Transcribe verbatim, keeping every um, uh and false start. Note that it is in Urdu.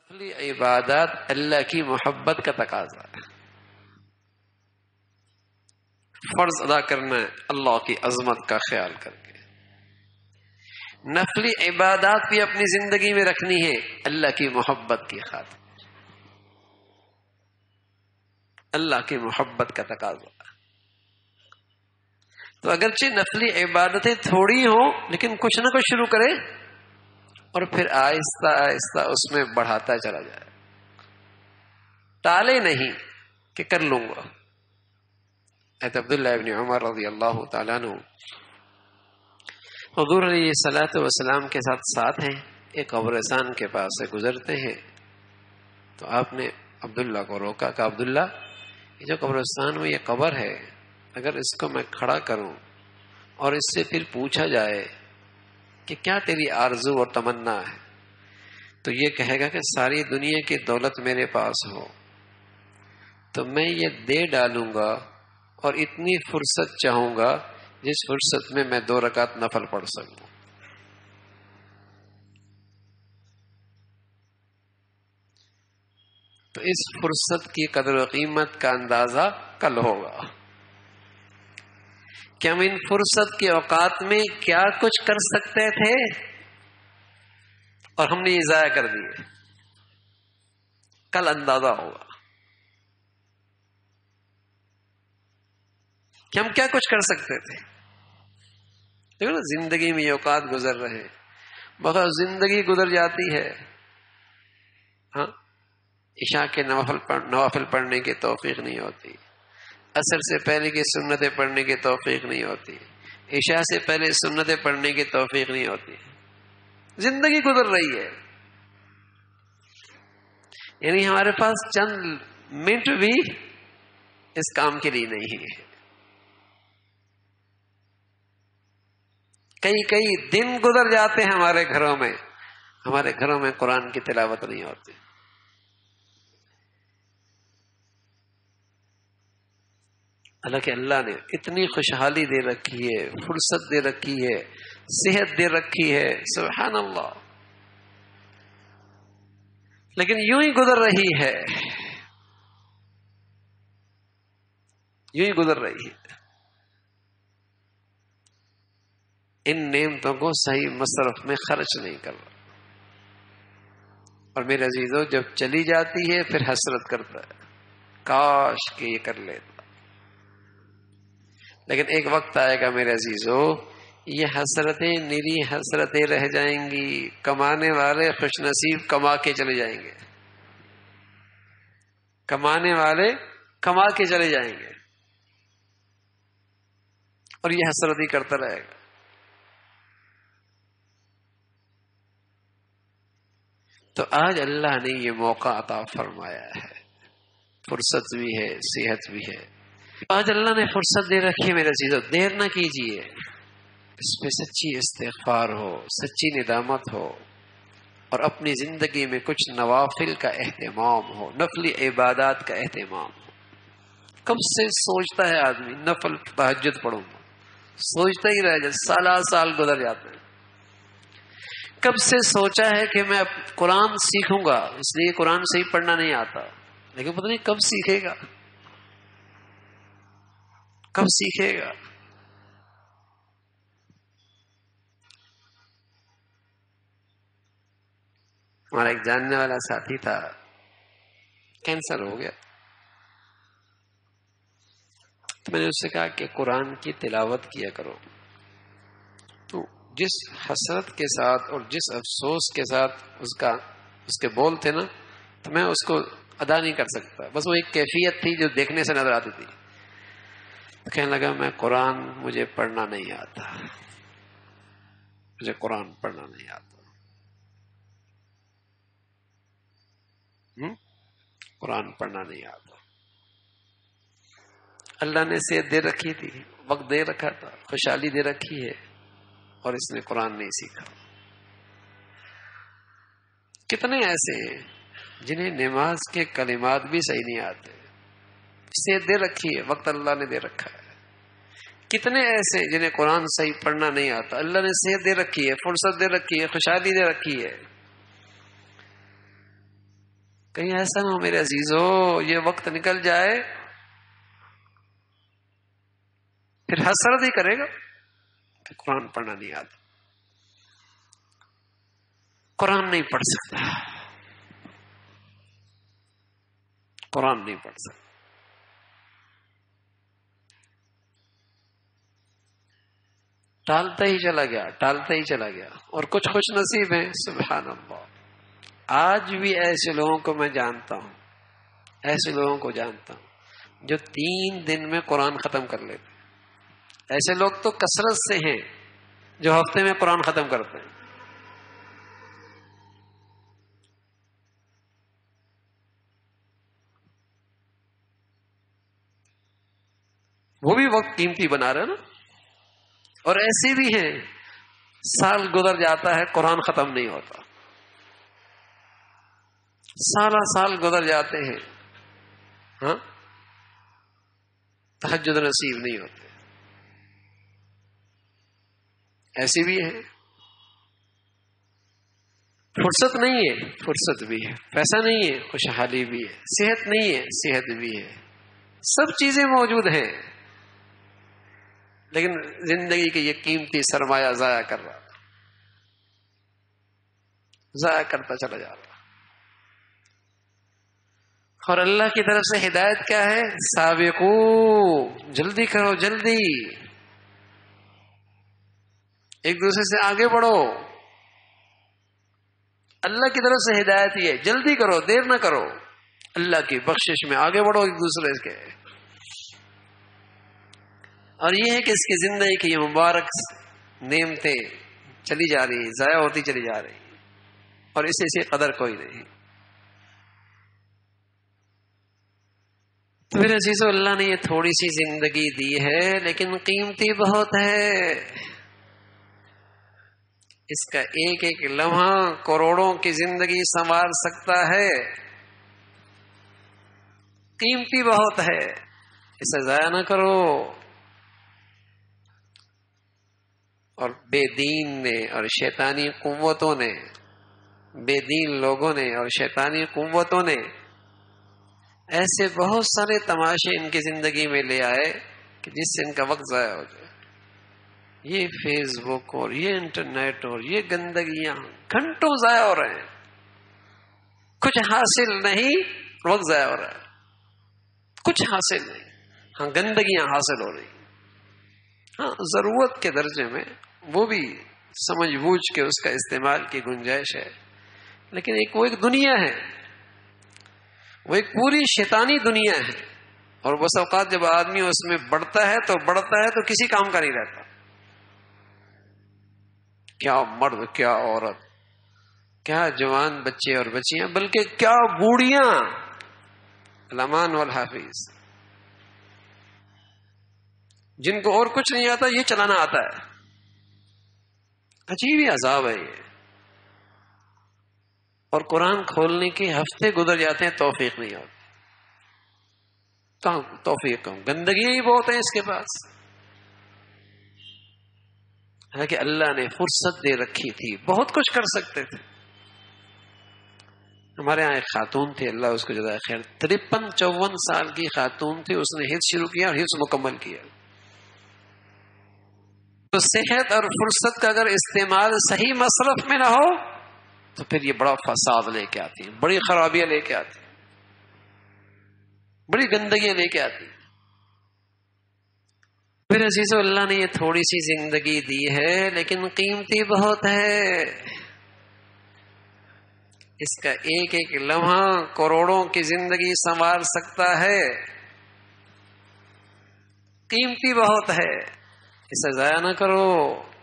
نفلی عبادات اللہ کی محبت کا تقاضا ہے. فرض ادا کرنا ہے اللہ کی عظمت کا خیال کر کے. نفلی عبادات بھی اپنی زندگی میں رکھنی ہے اللہ کی محبت کی خاطر. اللہ کی محبت کا تقاضا. تو اگرچہ نفلی عبادتیں تھوڑی ہوں لیکن کچھ نہ کچھ شروع کرے اور پھر آہستہ آہستہ اس میں بڑھاتا چلا جائے. ٹالے نہیں کہ کر لوں گا. حضرت عبداللہ ابن عمر رضی اللہ تعالیٰ عنہ حضور علیہ الصلوۃ والسلام کے ساتھ ساتھ ہیں. ایک قبرستان کے پاس سے گزرتے ہیں تو آپ نے عبداللہ کو روکا کہ عبداللہ یہ جو قبرستان میں یہ قبر ہے اگر اس کو میں کھڑا کروں اور اس سے پھر پوچھا جائے کہ کیا تیری آرزو اور تمنا ہے تو یہ کہے گا کہ ساری دنیا کی دولت میرے پاس ہو تو میں یہ دے ڈالوں گا اور اتنی فرصت چاہوں گا جس فرصت میں میں دو رکعت نفل پڑھ سکوں. تو اس فرصت کی قدر و قیمت کا اندازہ کل ہوگا کہ ہم ان فرصت کے اوقات میں کیا کچھ کر سکتے تھے اور ہم نے یہ ضائع کر دیے. کل اندازہ ہوگا کہ ہم کیا کچھ کر سکتے تھے. دیکھو نا زندگی میں یہ اوقات گزر رہے ہیں. بہت زندگی گزر جاتی ہے ہاں عشاء کے نوافل پڑھ نوافل پڑھنے کی توفیق نہیں ہوتی. عصر سے پہلے کی سنتیں پڑھنے کی توفیق نہیں ہوتی. عشاء سے پہلے سنتیں پڑھنے کی توفیق نہیں ہوتی. زندگی گزر رہی ہے. یعنی ہمارے پاس چند منٹ بھی اس کام کے لیے نہیں ہے. کئی کئی دن گزر جاتے ہیں ہمارے گھروں میں ہمارے گھروں میں قرآن کی تلاوت نہیں ہوتی. حالانکہ اللہ نے اتنی خوشحالی دے رکھی ہے, فرصت دے رکھی ہے, صحت دے رکھی ہے, سبحان اللہ, لیکن یوں ہی گزر رہی ہے یوں ہی گزر رہی ہے. ان نعمتوں کو صحیح مصرف میں خرچ نہیں کر رہا. اور میرے عزیزو جب چلی جاتی ہے پھر حسرت کرتا ہے کاش کہ یہ کر لیتا. لیکن ایک وقت آئے گا میرے عزیزو یہ حسرتیں نری حسرتیں رہ جائیں گی. کمانے والے خوش نصیب کما کے چلے جائیں گے. کمانے والے کما کے چلے جائیں گے اور یہ حسرت ہی کرتا رہے گا. تو آج اللہ نے یہ موقع عطا فرمایا ہے. فرصت بھی ہے, صحت بھی ہے. آج اللہ نے فرصت دے رکھی ہے میرے عزیزو. دیر نہ کیجیے. اس پہ سچی استغفار ہو, سچی ندامت ہو اور اپنی زندگی میں کچھ نوافل کا اہتمام ہو, نفلی عبادات کا اہتمام ہو. کب سے سوچتا ہے آدمی نفل تہجد پڑھوں گا, سوچتا ہی رہ جائے, سالہ سال گزر جاتے ہیں. کب سے سوچا ہے کہ میں اب قرآن سیکھوں گا, اس لیے قرآن صحیح پڑھنا نہیں آتا, لیکن پتہ نہیں کب سیکھے گا کب سیکھے گا. ہمارا ایک جاننے والا ساتھی تھا, کینسر ہو گیا. تو میں نے اس سے کہا کہ قرآن کی تلاوت کیا کرو. تو جس حسرت کے ساتھ اور جس افسوس کے ساتھ اس کا اس کے بول تھے نا, تو میں اس کو ادا نہیں کر سکتا. بس وہ ایک کیفیت تھی جو دیکھنے سے نظر آتی تھی. کہنے لگا میں قرآن مجھے پڑھنا نہیں آتا, مجھے قرآن پڑھنا نہیں آتا. قرآن پڑھنا نہیں آتا. اللہ نے صحت دے رکھی تھی, وقت دے رکھا تھا, خوشحالی دے رکھی ہے, اور اس نے قرآن نہیں سیکھا. کتنے ایسے ہیں جنہیں نماز کے کلمات بھی صحیح نہیں آتے. صحت دے رکھی ہے, وقت اللہ نے دے رکھا ہے. کتنے ایسے جنہیں قرآن صحیح پڑھنا نہیں آتا. اللہ نے صحت دے رکھی ہے, فرصت دے رکھی ہے, خوشحالی دے رکھی ہے, کہیں ایسا نہ ہو میرے عزیزو یہ وقت نکل جائے پھر حسرت ہی کرے گا کہ قرآن پڑھنا نہیں آتا، قرآن نہیں پڑھ سکتا، قرآن نہیں پڑھ سکتا۔ ٹالتا ہی چلا گیا ٹالتا ہی چلا گیا اور کچھ خوش نصیب ہیں سبحان اللہ۔ آج بھی ایسے لوگوں کو میں جانتا ہوں، ایسے لوگوں کو جانتا ہوں جو تین دن میں قرآن ختم کر لیتے۔ ایسے لوگ تو کثرت سے ہیں جو ہفتے میں قرآن ختم کرتے ہیں۔ وہ بھی وقت قیمتی بنا رہے نا، اور ایسے بھی ہیں سال گزر جاتا ہے قرآن ختم نہیں ہوتا، سالہ سال گزر جاتے ہیں ہاں تہجد نصیب نہیں ہوتے، ایسے بھی ہیں۔ فرصت نہیں ہے فرصت بھی ہے، پیسہ نہیں ہے خوشحالی بھی ہے، صحت نہیں ہے صحت بھی ہے، سب چیزیں موجود ہیں، لیکن زندگی کے یہ قیمتی سرمایہ ضائع کر رہا ضائع کرتا چلا جا رہا۔ اور اللہ کی طرف سے ہدایت کیا ہے؟ سابقو، جلدی کرو جلدی، ایک دوسرے سے آگے بڑھو۔ اللہ کی طرف سے ہدایت یہ ہے جلدی کرو، دیر نہ کرو، اللہ کی بخشش میں آگے بڑھو ایک دوسرے کے۔ اور یہ ہے کہ اس کی زندگی کی یہ مبارک نعمتیں چلی جا رہی، ضائع ہوتی چلی جا رہی، اور اس سے قدر کوئی نہیں۔ تو میرے عزیزو، اللہ نے یہ تھوڑی سی زندگی دی ہے لیکن قیمتی بہت ہے، اس کا ایک ایک لمحہ کروڑوں کی زندگی سنوار سکتا ہے، قیمتی بہت ہے، اسے ضائع نہ کرو۔ اور بے دین نے اور شیطانی قوتوں نے، بے دین لوگوں نے اور شیطانی قوتوں نے ایسے بہت سارے تماشے ان کی زندگی میں لے آئے کہ جس سے ان کا وقت ضائع ہو جائے۔ یہ فیس بک اور یہ انٹرنیٹ اور یہ گندگیاں گھنٹوں ضائع ہو رہے ہیں، کچھ حاصل نہیں، وقت ضائع ہو رہا ہے، کچھ حاصل نہیں، ہاں گندگیاں حاصل ہو رہی، ہاں ضرورت کے درجے میں وہ بھی سمجھ بوجھ کے اس کا استعمال کی گنجائش ہے، لیکن ایک وہ ایک دنیا ہے، وہ ایک پوری شیطانی دنیا ہے، اور بس اوقات جب آدمی اس میں بڑھتا ہے تو بڑھتا ہے تو کسی کام کا نہیں رہتا، کیا مرد کیا عورت، کیا جوان بچے اور بچیاں، بلکہ کیا بوڑھیاں، الامان والحافظ، جن کو اور کچھ نہیں آتا یہ چلانا آتا ہے۔ عجیب ہی عذاب ہے یہ، اور قرآن کھولنے کے ہفتے گزر جاتے ہیں توفیق نہیں ہوتی، کہاں توفیق کہوں، گندگی ہی بہت ہے اس کے پاس۔ حالانکہ اللہ نے فرصت دے رکھی تھی، بہت کچھ کر سکتے تھے۔ ہمارے یہاں ایک خاتون تھی، اللہ اس کو جزائے خیر، ترپن چون سال کی خاتون تھی، اس نے حفظ شروع کیا اور حفظ مکمل کیا۔ تو صحت اور فرصت کا اگر استعمال صحیح مصرف میں نہ ہو تو پھر یہ بڑا فساد لے کے آتی ہے، بڑی خرابیاں لے کے آتی ہے، بڑی گندگیاں لے کے آتی ہے۔ پھر عزیزو، اللہ نے یہ تھوڑی سی زندگی دی ہے لیکن قیمتی بہت ہے، اس کا ایک ایک لمحہ کروڑوں کی زندگی سنوار سکتا ہے، قیمتی بہت ہے، اسے ضائع نہ کرو۔